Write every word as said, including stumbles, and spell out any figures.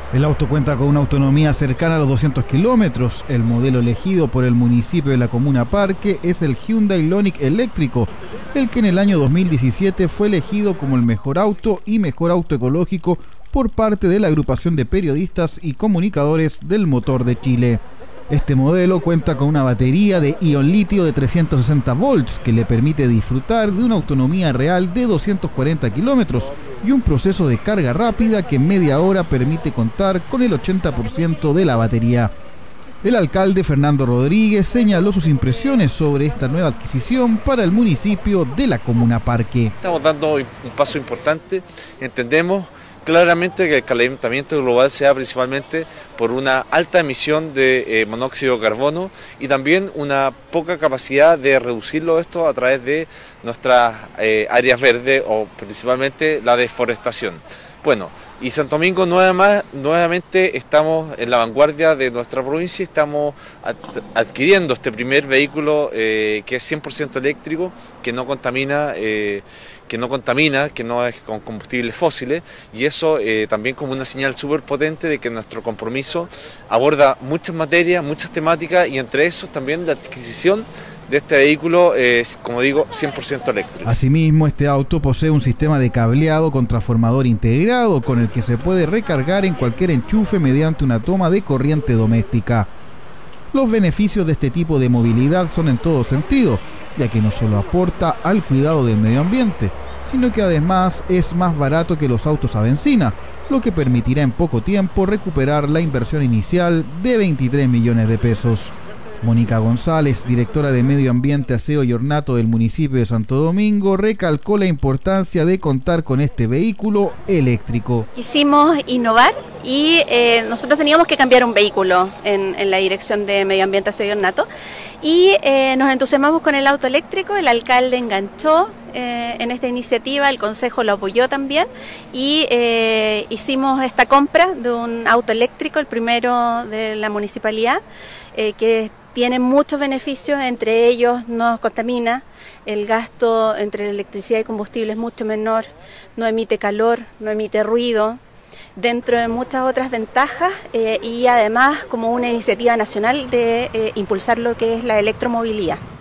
El auto cuenta con una autonomía cercana a los doscientos kilómetros. El modelo elegido por el municipio de la comuna Parque es el Hyundai Ioniq eléctrico, el que en el año dos mil diecisiete fue elegido como el mejor auto y mejor auto ecológico por parte de la agrupación de periodistas y comunicadores del motor de Chile. Este modelo cuenta con una batería de ion litio de trescientos sesenta volts que le permite disfrutar de una autonomía real de doscientos cuarenta kilómetros y un proceso de carga rápida que en media hora permite contar con el ochenta por ciento de la batería. El alcalde Fernando Rodríguez señaló sus impresiones sobre esta nueva adquisición para el municipio de la comuna Parque. Estamos dando un paso importante, entendemos claramente que el calentamiento global se da principalmente por una alta emisión de eh, monóxido de carbono y también una poca capacidad de reducirlo esto a través de nuestras eh, áreas verdes o principalmente la deforestación. Bueno, y Santo Domingo nueva, nuevamente estamos en la vanguardia de nuestra provincia, estamos adquiriendo este primer vehículo eh, que es cien por ciento eléctrico, que no contamina, eh, que no contamina, que no es con combustibles fósiles, y eso eh, también como una señal súper potente de que nuestro compromiso aborda muchas materias, muchas temáticas, y entre esos también la adquisición de este vehículo es, como digo, cien por ciento eléctrico. Asimismo, este auto posee un sistema de cableado con transformador integrado con el que se puede recargar en cualquier enchufe mediante una toma de corriente doméstica. Los beneficios de este tipo de movilidad son en todo sentido, ya que no solo aporta al cuidado del medio ambiente, sino que además es más barato que los autos a benzina, lo que permitirá en poco tiempo recuperar la inversión inicial de veintitrés millones de pesos. Mónica González, directora de Medio Ambiente, Aseo y Ornato del municipio de Santo Domingo, recalcó la importancia de contar con este vehículo eléctrico. Quisimos innovar y eh, nosotros teníamos que cambiar un vehículo en, en la dirección de Medio Ambiente, Aseo y Ornato y eh, nos entusiasmamos con el auto eléctrico. El alcalde enganchó eh, en esta iniciativa, el consejo lo apoyó también y eh, hicimos esta compra de un auto eléctrico, el primero de la municipalidad, eh, que tiene muchos beneficios, entre ellos no contamina, el gasto entre electricidad y combustible es mucho menor, no emite calor, no emite ruido, dentro de muchas otras ventajas eh, y además como una iniciativa nacional de eh, impulsar lo que es la electromovilidad.